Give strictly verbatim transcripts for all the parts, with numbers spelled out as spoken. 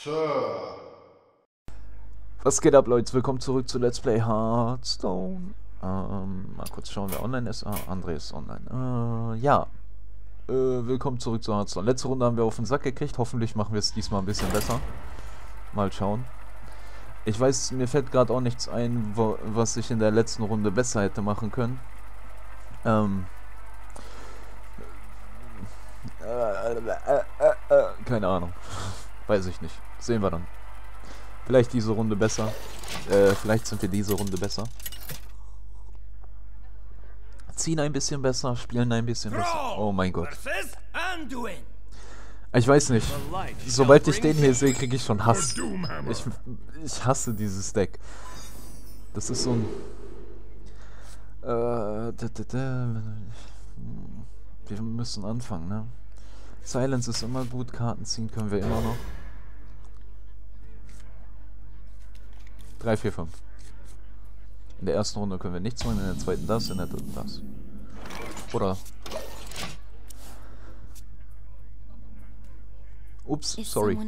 Sir. Was geht ab, Leute? Willkommen zurück zu Let's Play Hearthstone. Ähm, mal kurz schauen, wer online ist. Ah, André ist online. Äh, ja. Äh, willkommen zurück zu Hearthstone. Letzte Runde haben wir auf den Sack gekriegt. Hoffentlich machen wir es diesmal ein bisschen besser. Mal schauen. Ich weiß, mir fällt gerade auch nichts ein, wo, was ich in der letzten Runde besser hätte machen können. Ähm. Äh, äh, äh, äh, äh, keine Ahnung. Weiß ich nicht. Sehen wir dann. Vielleicht diese Runde besser. Äh, vielleicht sind wir diese Runde besser. Ziehen ein bisschen besser, spielen ein bisschen besser. Oh mein Gott. Ich weiß nicht. Sobald ich den hier sehe, kriege ich schon Hass. Ich, ich hasse dieses Deck. Das ist so ein... Äh, da, da, da. Wir müssen anfangen, ne? Silence ist immer gut, Karten ziehen können wir immer noch. drei, vier, fünf. In der ersten Runde können wir nichts machen, in der zweiten das, in der dritten das. Oder... Ups, sorry.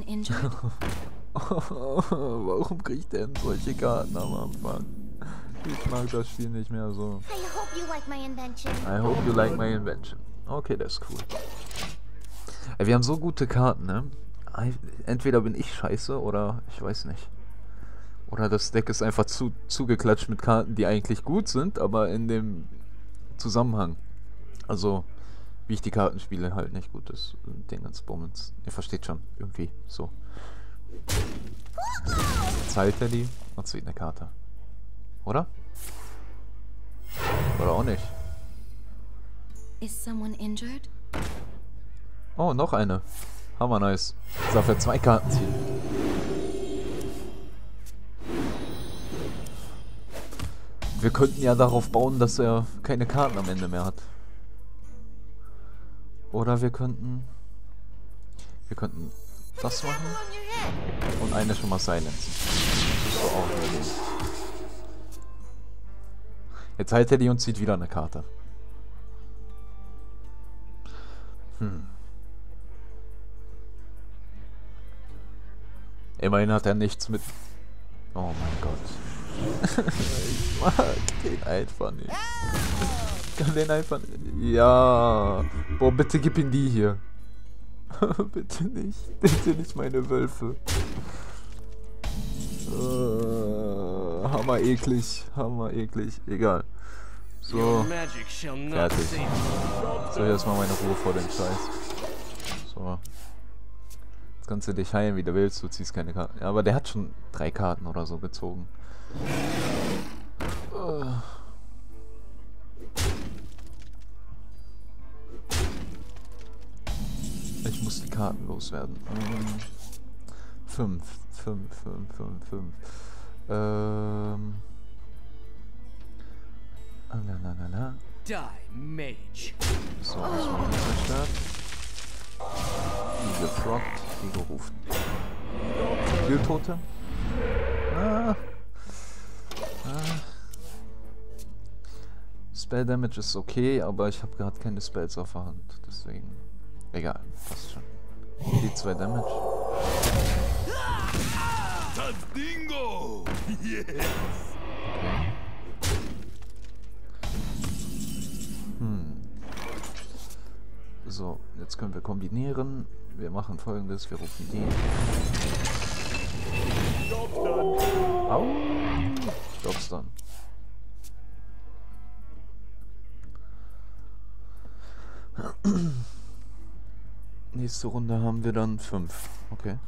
Warum kriegt der denn solche Karten am Anfang? Ich mag das Spiel nicht mehr so. I hope you like my invention. I hope you like my invention. Okay, das ist cool. Ey, wir haben so gute Karten, ne? Entweder bin ich scheiße oder ich weiß nicht. Oder das Deck ist einfach zu zugeklatscht mit Karten, die eigentlich gut sind, aber in dem Zusammenhang. Also, wie ich die Karten spiele, halt nicht gut ist. Den ganzen Bummens. Ihr versteht schon, irgendwie so. Zahlt er die und zieht eine Karte. Oder? Oder auch nicht. Is someone injured? Oh, noch eine. Hammer nice. Jetzt darf er zwei Karten ziehen. Wir könnten ja darauf bauen, dass er keine Karten am Ende mehr hat. Oder wir könnten... Wir könnten das machen. Und eine schon mal Silence. Das ist doch auch eine Idee. Jetzt heilt er die und zieht wieder eine Karte. Hm. Immerhin hat er nichts mit... Oh mein Gott. Ich mag den einfach nicht. Ich kann den einfach nicht. Ja. Boah, bitte gib ihm die hier. Bitte nicht. Bitte nicht meine Wölfe. Uh, hammer eklig. Hammer eklig. Egal. So. Fertig. So, hier ist mal meine Ruhe vor dem Scheiß. So. Jetzt kannst du dich heilen, wie du willst. Du ziehst keine Karten. Ja, aber der hat schon drei Karten oder so gezogen. Uh. Ich muss die Karten loswerden. Ähm, fünf, fünf, fünf, fünf, fünf. Ähm. Ah, na, na, na, na. Die, Mage. So, das war nicht zerstört. Die gefroggt, die gerufen. Spieltote. Ah. Ah. Spell Damage ist okay, aber ich habe gerade keine Spells auf der Hand, deswegen. Egal, passt schon. Die zwei Damage. Dingo! Yes! Okay. Hm. So, jetzt können wir kombinieren. Wir machen Folgendes, wir rufen die. Au! Jobstun. Nächste Runde haben wir dann fünf. Okay.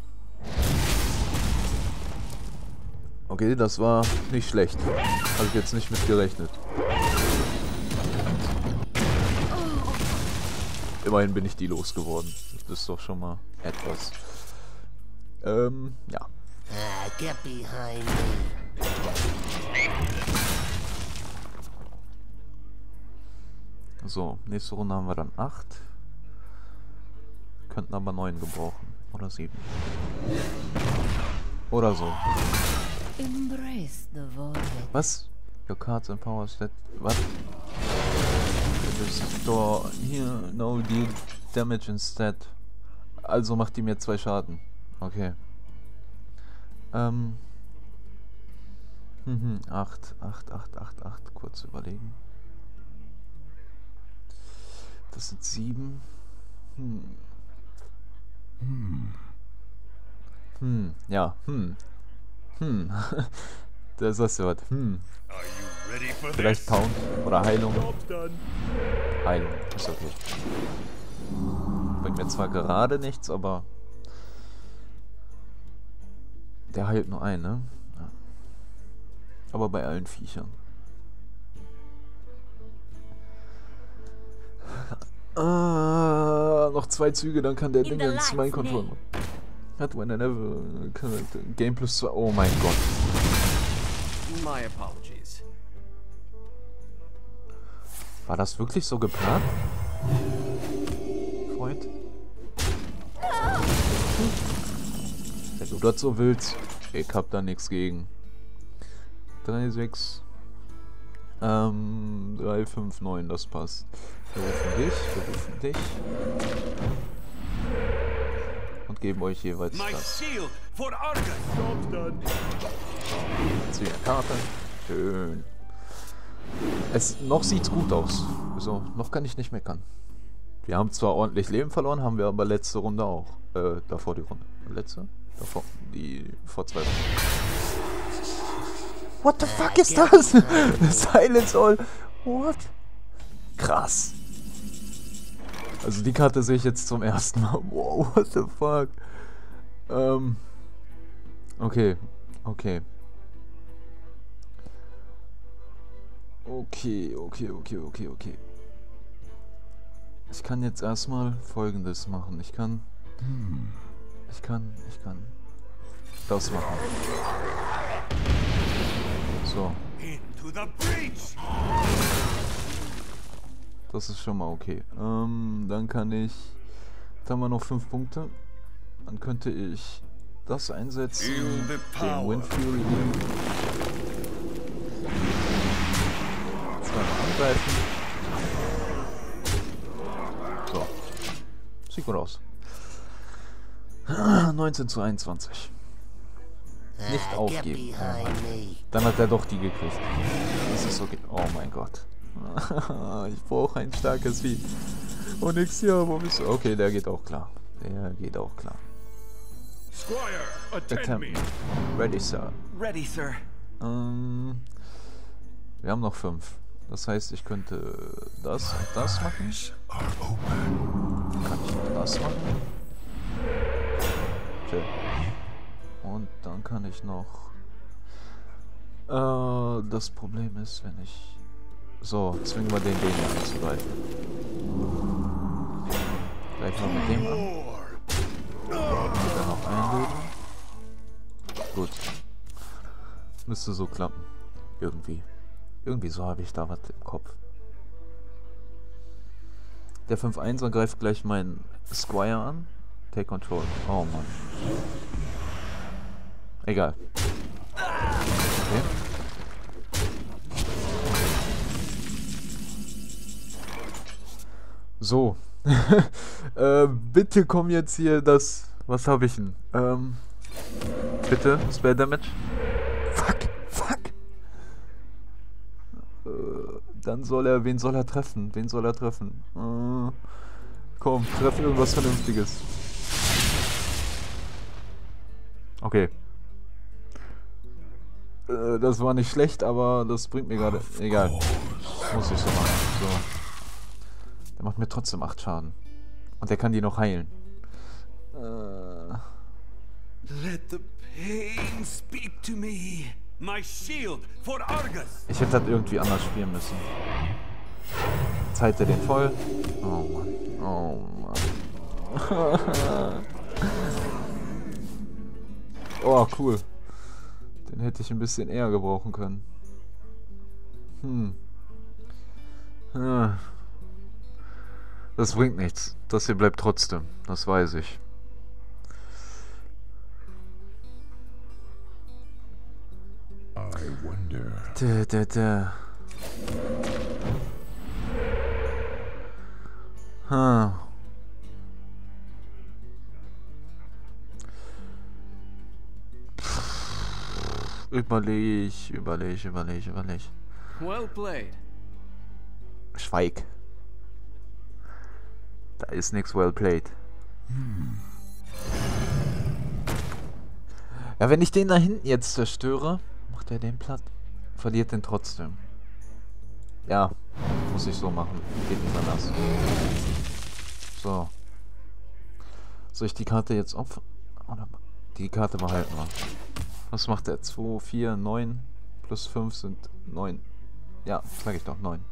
Okay, das war nicht schlecht. Habe ich jetzt nicht mit gerechnet. Immerhin bin ich die losgeworden. Das ist doch schon mal etwas. Ähm, ja. Get behind me. So, nächste Runde haben wir dann acht. Könnten aber neun gebrauchen. Oder sieben. Oder so. Was? Your cards and powers that... Was? Store here, no deal damage instead. Also macht die mir zwei Schaden. Okay. Ähm. Mhm, acht, acht, acht, acht, acht. Kurz überlegen. Das sind sieben. Hm. Hmm. Hm, ja, hm. Hm. Das ist ja was. Hm. Are you ready for Vielleicht this? Pound oder Heilung. Job's done. Heilung, ist okay. Bringt mir zwar gerade nichts, aber der heilt nur einen, ne? Ja. Aber bei allen Viechern. Ah, noch zwei Züge, dann kann der Ding ins Mind Control machen. Hat when I never Game plus zwei. Oh mein Gott. My apologies. War das wirklich so geplant? Freund? Wenn du das so willst, ich hab da nichts gegen. drei, sechs. Ähm, drei, fünf, neun, das passt. Wir rufen dich, wir rufen dich. Und geben euch jeweils My das. shield for Argus. Job's done. Zieh eine Karte. Schön. Es, noch sieht's gut aus. Also, noch kann ich nicht meckern. Wir haben zwar ordentlich Leben verloren, haben wir aber letzte Runde auch. Äh, davor die Runde. Letzte? Davor. Die vor zwei Runden. What the fuck ist das? Silence All. What? Krass. Also die Karte sehe ich jetzt zum ersten Mal. Wow, what the fuck? Ähm. Okay. Okay. Okay, okay, okay, okay, okay. Ich kann jetzt erstmal Folgendes machen. Ich kann... Ich kann, ich kann... Das machen. So. Into the breach. Das ist schon mal okay. Ähm, dann kann ich... Jetzt haben wir noch fünf Punkte. Dann könnte ich das einsetzen. Feel the Den power. Wind Fury nehmen. Zweimal angreifen. So. Sieht gut aus. neunzehn zu einundzwanzig. Nicht Ah, get aufgeben. behind me. Dann hat er doch die gekriegt. Das ist okay. Oh mein Gott. Ich brauche ein starkes Vieh. Und nix hier, wo bist du? Okay, der geht auch klar. Der geht auch klar. Squire, attend Attempt. me. Ready, Sir. Ready, sir. Ähm, wir haben noch fünf. Das heißt, ich könnte das und das machen. Eyes are open. Kann ich noch das machen? Schön. Und dann kann ich noch... Äh, das Problem ist, wenn ich... So, zwingen wir den, den hier anzugreifen. Greifen wir mit dem an. More. Und dann noch einlösen. Gut. Müsste so klappen. Irgendwie. Irgendwie so habe ich da was im Kopf. Der fünf einser greift gleich meinen Squire an. Take Control. Oh Mann. Egal. Okay. So. äh, bitte komm jetzt hier das... Was habe ich denn? Ähm... Bitte, Spell Damage. Fuck, fuck. Äh, dann soll er... Wen soll er treffen? Wen soll er treffen? Äh, komm, treff irgendwas Vernünftiges. Okay. Äh, das war nicht schlecht, aber das bringt mir gerade... Egal. Muss ich so machen. So. Der macht mir trotzdem acht Schaden. Und der kann die noch heilen. Äh... Let the pain speak to me. My shield for Argus. Ich hätte das irgendwie anders spielen müssen. Jetzt heilt er den voll. Oh Mann. Oh Mann. Oh, cool. Den hätte ich ein bisschen eher gebrauchen können. Hm. Ah. Das bringt nichts. Das hier bleibt trotzdem. Das weiß ich. I wonder. Da, da, da. Hm. Überleg, überleg, überleg, überleg. Well played. Schweig. Da ist nix well played. Hm. Ja, wenn ich den da hinten jetzt zerstöre, macht er den platt. Verliert den trotzdem. Ja, muss ich so machen. Geht nicht anders. So. Soll ich die Karte jetzt opfern? Oder die Karte behalten wir. Was macht der? zwei, vier, neun plus fünf sind neun. Ja, sag ich doch, neun.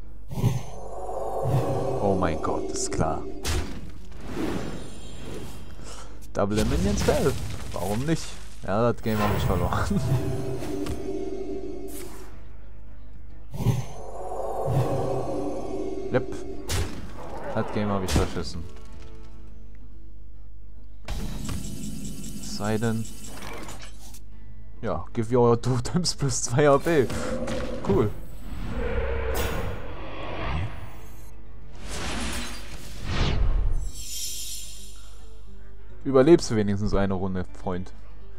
Oh mein Gott, ist klar. Double Minions Fell. Warum nicht? Ja, das Game habe ich verloren. Yep. Das Game habe ich verschissen. Es sei denn... Ja, give your Totems plus zwei H P. Cool. Überlebst du wenigstens eine Runde, Freund.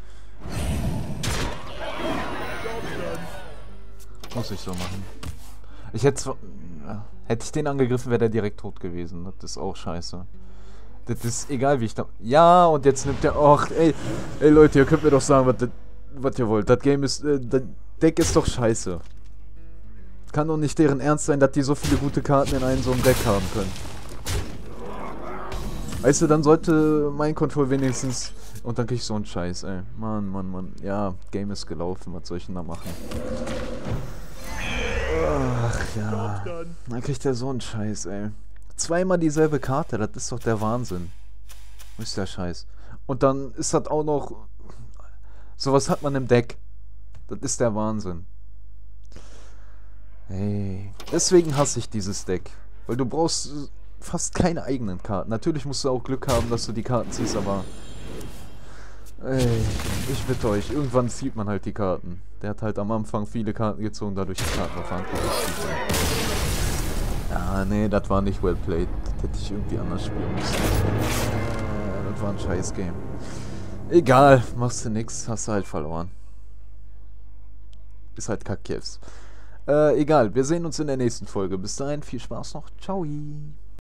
Muss ich so machen. Ich hätte zwar... Hätte ich den angegriffen, wäre der direkt tot gewesen. Das ist auch scheiße. Das ist egal, wie ich da... Ja, und jetzt nimmt der... Ach, ey, ey Leute, ihr könnt mir doch sagen, was, das, was ihr wollt. Das Game ist... Äh, das Deck ist doch scheiße. Kann doch nicht deren Ernst sein, dass die so viele gute Karten in einem so einem Deck haben können. Weißt du, dann sollte mein Control wenigstens... Und dann krieg ich so einen Scheiß, ey. Mann, Mann, Mann. Ja, Game ist gelaufen. Was soll ich denn da machen? Ach ja. Dann kriegt er so einen Scheiß, ey. Zweimal dieselbe Karte, das ist doch der Wahnsinn. Wo ist der Scheiß? Und dann ist das auch noch... Sowas hat man im Deck. Das ist der Wahnsinn. Hey. Deswegen hasse ich dieses Deck. Weil du brauchst fast keine eigenen Karten. Natürlich musst du auch Glück haben, dass du die Karten ziehst, aber... Ey, ich bitte euch, irgendwann zieht man halt die Karten. Der hat halt am Anfang viele Karten gezogen, dadurch die Karten auf Hand. Ja, nee, das war nicht well played. Das hätte ich irgendwie anders spielen müssen. Ja, das war ein scheiß Game. Egal, machst du nix, hast du halt verloren. Ist halt Kackjefs. Äh, egal, wir sehen uns in der nächsten Folge. Bis dahin, viel Spaß noch. Ciao.